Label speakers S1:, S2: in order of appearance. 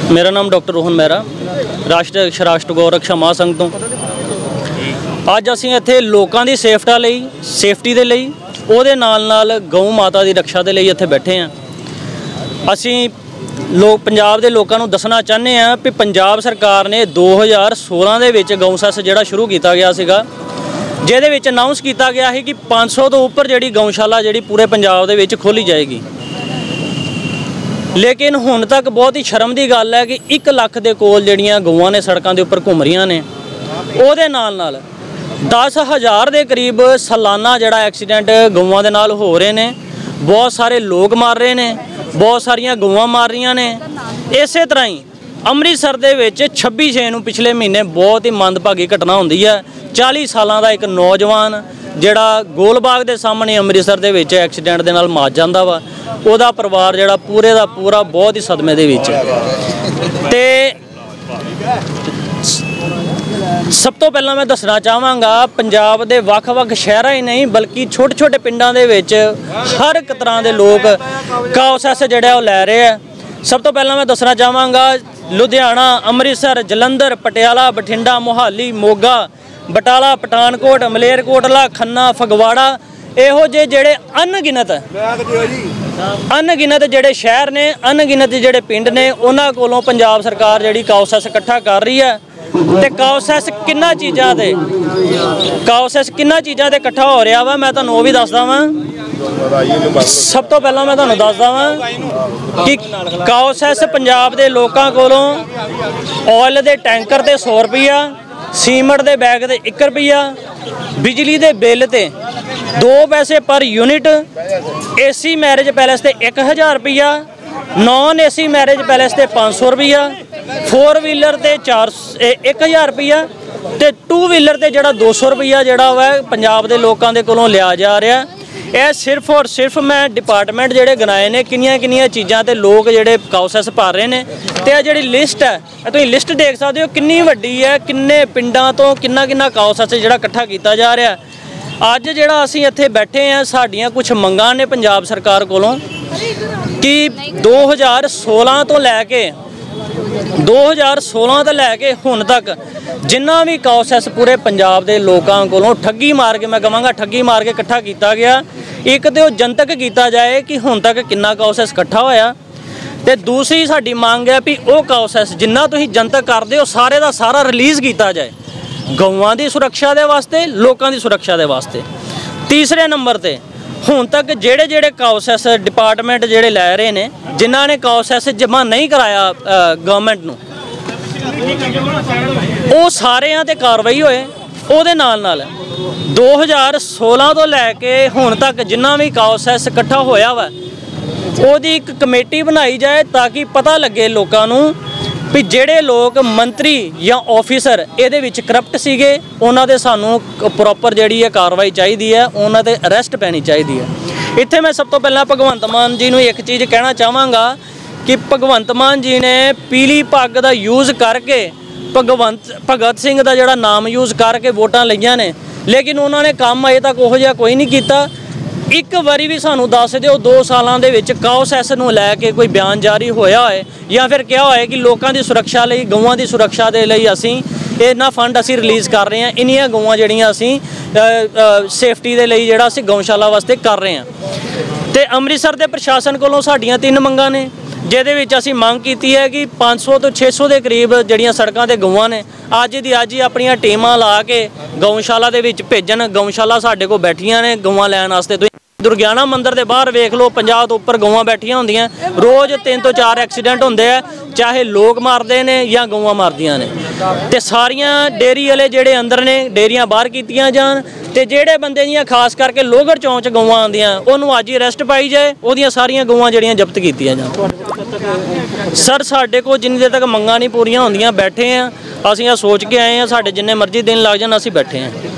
S1: मेरा नाम डॉक्टर रोहन मेहरा, राष्ट्रीय राष्ट्र गौ रक्षा महासंघ तो अज असीं इत्थे लोकां दी सेफ्टी दे लई ਉਹਦੇ ਨਾਲ गौ माता की रक्षा के लिए इत्थे बैठे हैं। असीं लोग पंजाब के लोगों को दसना चाहते हैं कि पंजाब सरकार ने 2016 ਦੇ ਵਿੱਚ गौ सैस ਜਿਹੜਾ शुरू किया गया ਸੀਗਾ, ਜਿਹਦੇ ਵਿੱਚ अनाउंस किया गया है कि 500 तो उपर ਜਿਹੜੀ गौशाला ਜਿਹੜੀ पूरे पंजाब ਦੇ ਵਿੱਚ खोली जाएगी। लेकिन हुण तक बहुत ही शर्म की गल है कि 1 ਲੱਖ ਦੇ ਕੋਲ ਜਿਹੜੀਆਂ गौवां ने सड़कों के उपर घूम रही ने। ਉਹਦੇ ਨਾਲ 10,000 के करीब सालाना जड़ा एक्सीडेंट गौवां दे नाल हो रहे ने। बहुत सारे लोग मार रहे ने, बहुत सारिया गौवां मार रही ने। इस तरह ही अमृतसर दे विच 26/6 नूं पिछले महीने बहुत ही मंदभागी घटना होंदी है। 40 सालां दा एक नौजवान जड़ा गोलबाग के सामने अमृतसर दे विच एक्सीडेंट दे नाल मार जांदा वा। ਉਹਦਾ परिवार जड़ा पूरे दा पूरा बहुत ही सदमे दे विच। ते सब तो पहला मैं दसना चाहांगा पंजाब के वख-वख शहर ही नहीं बल्कि छोटे छोटे पिंडां दे विच हर एक तरह के लोग काउसैस जिहड़ा लै रहे हैं। सब तो पहला मैं दसना चाहांगा लुधियाना, अमृतसर, जलंधर, पटियाला, बठिंडा, मोहाली, मोगा, बटाला, पठानकोट, मलेरकोटला, खन्ना, फगवाड़ा, इहो जे जिहड़े अनगिनत जिहड़े शहर ने, अनगिनत जिहड़े पिंड ने, उन्हां कोलों पंजाब सरकार जिहड़ी काउसैस इकट्ठा कर रही है। तो काउसैस किन्ना चीज़ां ते इकट्ठा हो रहा वा, मैं तुहानूं भी दसदा वां। सब तो पहला मैं तुहानूं दसदा वां कि काउसैस पंजाब के लोगों कोलों ऑयल के टैंकर ते 100 रुपया, सीमेंट के बैग ते 1 रुपया, बिजली के बिल ते 2 पैसे per unit, AC marriage palace ते 1000 रुपया, नॉन AC मैरिज पैलेस ते 500 रुपया, 4 व्हीलर ते 1000 रुपया, ते 2 व्हीलर ते जड़ा 200 रुपया जड़ा वा पंजाब के लोगों के कोलों लिया जा रहा। यह सिर्फ और सिर्फ मैं डिपार्टमेंट जोड़े गिनाए ने किनिया चीज़ां ते लोग जोड़े काउसैस भर रहे हैं। तो जी लिस्ट है, तुम लिस्ट देख सकते हो कितनी वड्डी है, किन्ने पिंडां तो किन्ना काउसैस जोड़ा इकट्ठा किया जा रहा। अज जोड़ा असीं इत्थे बैठे हैं, साडियां कुछ मंगां ने पंजाब सरकार कोलों कि 2016 तो लैके हुण तक जिन्ना भी काउसैस पूरे पंजाब के लोगों को ठगी मार के, मैं कहांगा ठगी मार के इकट्ठा किया गया, एक तो जनतक किया जाए कि हुण तक किन्ना काउसैस इकट्ठा होया। तो दूसरी साडी मांग है भी वो काउसैस जिन्ना तुसीं जनतक करदे हो सारे का सारा रिलीज़ किया जाए, गौवां की सुरक्षा के वास्ते, लोगों की सुरक्षा के वास्ते। तीसरे नंबर पर हुण तक जेड़े काउसैस डिपार्टमेंट जेड़े लै रहे ने, जिन्हां ने काउसैस जमा नहीं कराया गवर्नमेंट नूं, वो सारियां ते कार्रवाई होए। ਉਹਦੇ ਨਾਲ 2016 तो लैके हुण तक जिन्ना भी काउसैस इकट्ठा होया वा ਉਹਦੀ एक कमेटी बनाई जाए ताकि पता लगे लोगों नूं भी ਜਿਹੜੇ लोग मंत्री या ऑफिसर ਇਹਦੇ ਵਿੱਚ करप्ट ਸੀਗੇ ਉਹਨਾਂ ਦੇ ਸਾਨੂੰ प्रॉपर ਜਿਹੜੀ है कार्रवाई चाहिए है, ਉਹਨਾਂ ਤੇ अरेस्ट पैनी चाहिए है। ਇੱਥੇ मैं सब तो पहला भगवंत मान जी ਨੂੰ एक चीज़ कहना चाहांगा कि भगवंत मान जी ने पीली पग का यूज़ करके भगत सिंह का जोड़ा नाम यूज़ करके वोटां लईआं ने, लेकिन उन्होंने काम अजे तक उहो जिहा कोई नहीं किया। एक बारी भी सानू दस दिओ 2 सालां दे विच काउसैस नूं लैके कोई बयान जारी होया होए या फिर क्या होए कि लोगों की सुरक्षा लई, गौवां की सुरक्षा के लिए असीं इन्ना फंड असीं रिलीज़ कर रहे हैं, इन्नियां गौवां जिहड़ियां असीं सेफ्टी के लिए जिहड़ा असीं गौशाला वास्ते कर रहे हैं। तो अमृतसर के प्रशासन कोलों साडियां 3 मंगां ने, ਜਿਹਦੇ ਵਿੱਚ ਅਸੀਂ ਮੰਗ ਕੀਤੀ है कि 500 तो 600 के करीब ਜਿਹੜੀਆਂ सड़कों ਤੇ ਗਊਆਂ ਨੇ ਅੱਜ ਦੀ ਅੱਜ ਹੀ ਆਪਣੀਆਂ ਟੀਮਾਂ ਲਾ ਕੇ गौशाला ਦੇ ਵਿੱਚ ਭੇਜਣ। गौशाला ਸਾਡੇ ਕੋਲ ਬੈਠੀਆਂ ਨੇ ਗਊਆਂ ਲੈਣ ਵਾਸਤੇ। ਤੁਸੀਂ दुर्गियाना मंदिर के बाहर वेख लो, 50 तो उपर गौवां बैठियां होंदियां, रोज़ 3 तो 4 एक्सीडेंट होंदे आ, चाहे लोग मारते हैं या गौवां मारदियां ने। ते सारियां डेयरी वाले जेड़े अंदर ने डेयरियां बाहर कीतियां जान, ते जेड़े बंदे दियां खास करके लोगर चौंक गौवां आंदियां उन्होंने अज ही अरेस्ट पाई जाए, उहदियां सारियां गौवां जड़ियां जब्त कीतियां जान। सर साडे को जिन्नी देर तक मंगां नहीं पूरियां होंदियां बैठे हैं, असीं सोच के आए हैं, साडे जिन्ने मर्जी दिन लग जाण असीं बैठे हैं।